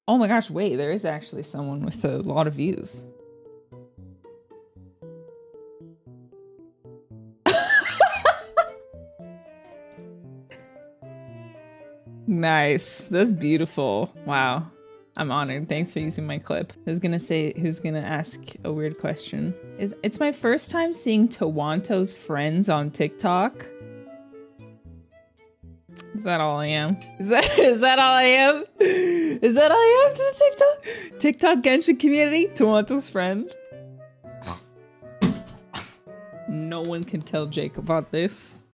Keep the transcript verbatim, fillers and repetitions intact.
Oh my gosh, wait, there is actually someone with a lot of views. Nice. That's beautiful. Wow. I'm honored. Thanks for using my clip. Who's gonna say, who's gonna ask a weird question? It's, it's my first time seeing Tuonto's friends on TikTok. Is that all I am? Is that, is that all I am? Is that all I am to the TikTok? TikTok Genshin community? Tuonto's friend? No one can tell Jake about this.